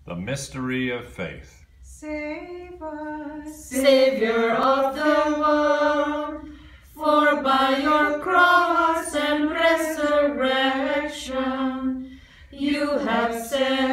The mystery of faith. Save us, Saviour of the world, for by your cross and resurrection you have set